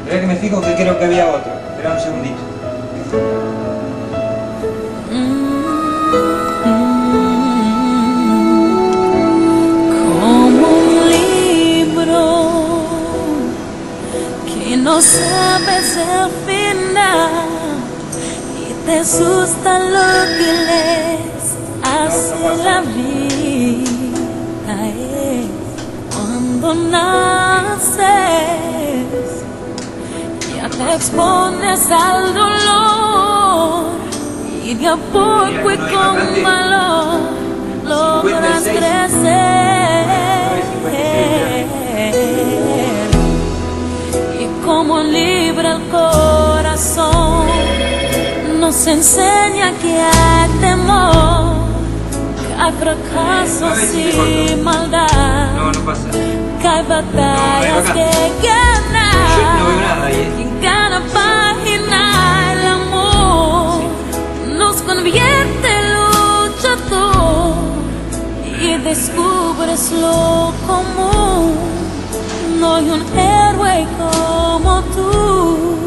Espera que me fijo que creo que había otro. Espera un segundito. Como un libro que no sabes el final y te asusta lo que lees hace la vida. Cuando naces ya te expones al dolor y de a poco y con valor logras crecer. Y como libre el corazón nos enseña que hay temor, que hay fracasos y maldad, que hay batallas que ganar. En cada página el amor nos convierte en luchador y descubres lo común. No hay un héroe como tú.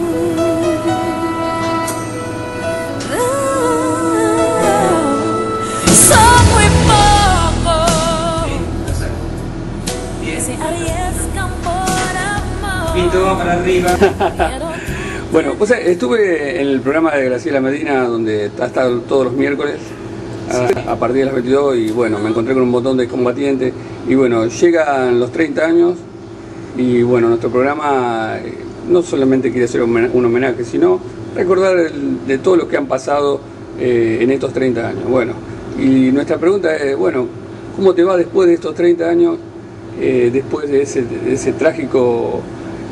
Son muy pocos que se arriesgan por amor. Pito, para arriba. Bueno, pues estuve en el programa de Graciela Medina, donde ha estado todos los miércoles a partir de las 22, y bueno, me encontré con un montón de combatientes, y bueno, llegan los 30 años, y bueno, nuestro programa no solamente quiere ser un homenaje, sino recordar de todo lo que han pasado en estos 30 años. Bueno, y nuestra pregunta es, bueno, ¿cómo te va después de estos 30 años, después de ese trágico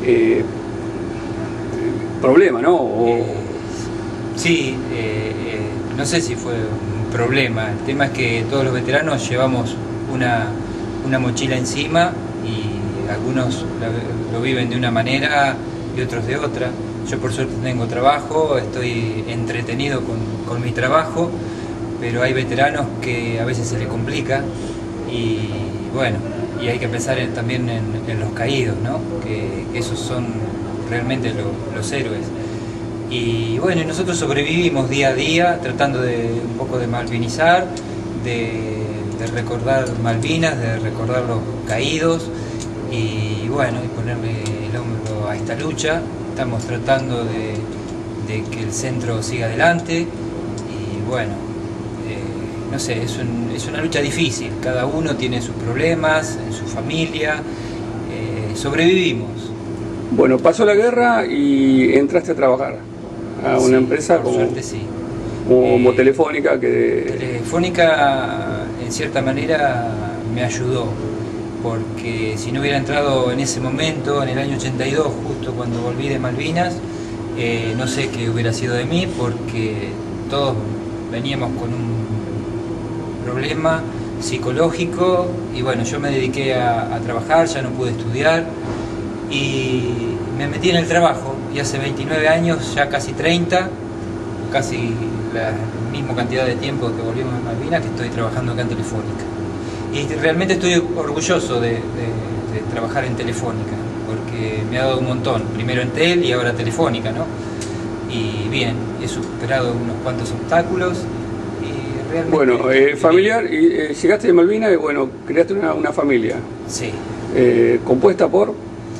problema, ¿no? Sí, no sé si fue un problema. El tema es que todos los veteranos llevamos una mochila encima, y algunos lo viven de una manera y otros de otra. Yo por suerte tengo trabajo, estoy entretenido con mi trabajo, pero hay veteranos que a veces se les complica, y bueno, y hay que pensar también en los caídos, ¿no? Que esos son realmente los héroes. Y bueno, nosotros sobrevivimos día a día tratando de un poco de malvinizar, de recordar Malvinas, de recordar los caídos, y bueno, y ponerle el hombro a esta lucha. Estamos tratando de que el centro siga adelante, y bueno, no sé, es una lucha difícil, cada uno tiene sus problemas en su familia, sobrevivimos. Bueno, pasó la guerra y entraste a trabajar a una empresa por suerte, sí. como Telefónica, Telefónica en cierta manera me ayudó, porque si no hubiera entrado en ese momento, en el año 82, justo cuando volví de Malvinas, no sé qué hubiera sido de mí, porque todos veníamos con un problema psicológico, y bueno, yo me dediqué a trabajar, ya no pude estudiar, y me metí en el trabajo, y hace 29 años, ya casi 30, casi la misma cantidad de tiempo que volvimos a Malvinas, que estoy trabajando acá en Telefónica. Y realmente estoy orgulloso de trabajar en Telefónica, porque me ha dado un montón, primero en Tel y ahora Telefónica, ¿no? Y bien, he superado unos cuantos obstáculos, y realmente... Bueno, familiar, y llegaste de Malvinas y bueno, creaste una familia. Sí. ¿Compuesta por?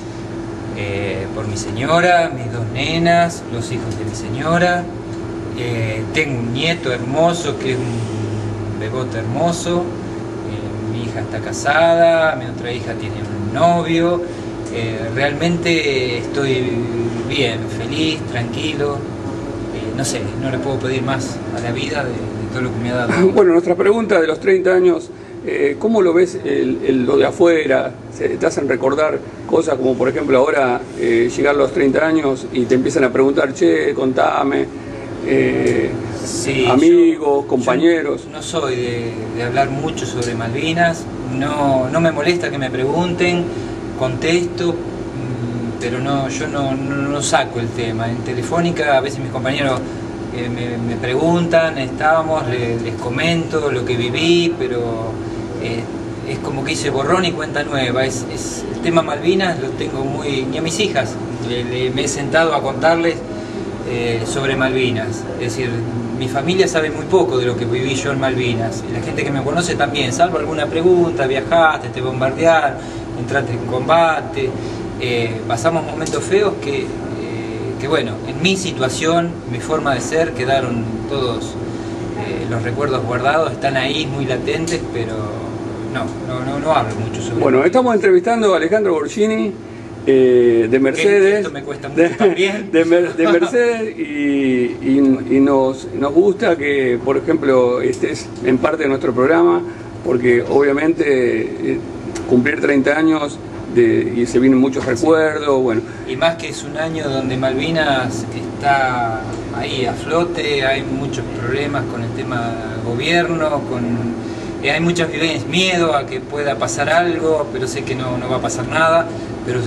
Por mi señora, mis dos nenas, los hijos de mi señora. Tengo un nieto hermoso que es un bebote hermoso. Mi hija está casada, mi otra hija tiene un novio. Realmente estoy bien, feliz, tranquilo. No sé, no le puedo pedir más a la vida de todo lo que me ha dado. Bueno, nuestra pregunta de los 30 años, ¿cómo lo ves lo de afuera? ¿Te hacen recordar cosas como, por ejemplo, ahora llegar a los 30 años y te empiezan a preguntar, che, contame, sí, amigos, compañeros? Yo no soy de hablar mucho sobre Malvinas, no me molesta que me pregunten, contesto, pero yo no saco el tema. En Telefónica a veces mis compañeros me preguntan, les comento lo que viví, pero es como que hice borrón y cuenta nueva. El tema Malvinas lo tengo muy... Ni a mis hijas me he sentado a contarles sobre Malvinas. Es decir, mi familia sabe muy poco de lo que viví yo en Malvinas. Y la gente que me conoce también, salvo alguna pregunta: viajaste, te bombardearon, entraste en combate, pasamos momentos feos que bueno, en mi situación, mi forma de ser, quedaron todos los recuerdos guardados, están ahí muy latentes, pero no hablo mucho sobre Bueno, estamos entrevistando a Alejandro Borghini, de Mercedes, esto me cuesta mucho también. de Mercedes, y nos gusta que, por ejemplo, estés en parte de nuestro programa, porque obviamente cumplir 30 años y se vienen muchos recuerdos, bueno. Y más que es un año donde Malvinas está ahí a flote, hay muchos problemas con el tema gobierno, hay muchas vivencias, miedo a que pueda pasar algo, pero sé que no va a pasar nada, pero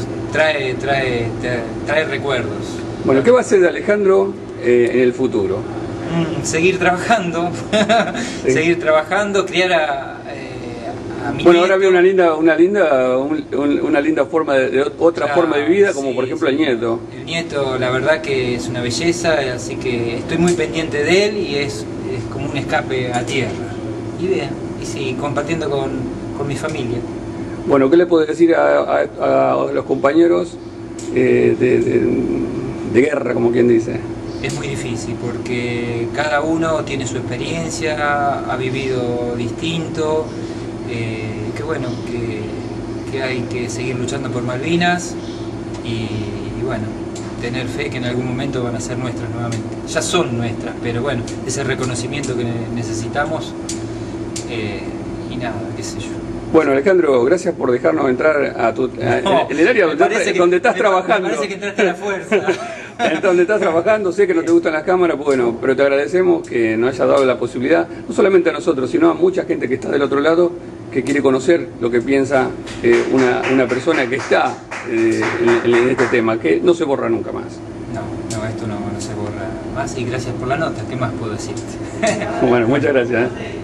trae recuerdos. Bueno, ¿qué va a hacer de Alejandro en el futuro? Seguir trabajando, Sí. Seguir trabajando, criar a mi Bueno, nieto. ahora veo una linda forma otra forma de vida, como sí, por ejemplo sí. el nieto. El nieto, la verdad que es una belleza, así que estoy muy pendiente de él y es como un escape a tierra. Y bien, y sí, compartiendo con mi familia. Bueno, ¿qué le puedo decir a los compañeros de guerra, como quien dice? Es muy difícil porque cada uno tiene su experiencia, ha vivido distinto, que bueno, que hay que seguir luchando por Malvinas y bueno, tener fe que en algún momento van a ser nuestras nuevamente. Ya son nuestras, pero bueno, ese reconocimiento que necesitamos y nada, qué sé yo. Bueno, Alejandro, gracias por dejarnos entrar en el área donde estás trabajando. Me parece que entraste a la fuerza. En donde estás trabajando, sé que no te gustan las cámaras, bueno, pero te agradecemos que nos hayas dado la posibilidad, no solamente a nosotros, sino a mucha gente que está del otro lado, que quiere conocer lo que piensa una persona que está en este tema, que no se borra nunca más. No, esto no se borra más y gracias por la nota, ¿qué más puedo decirte? Bueno, muchas gracias.